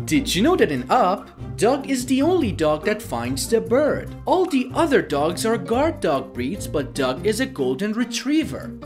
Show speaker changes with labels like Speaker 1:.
Speaker 1: Did you know that in Up, Doug is the only dog that finds the bird? All the other dogs are guard dog breeds, but Doug is a golden retriever.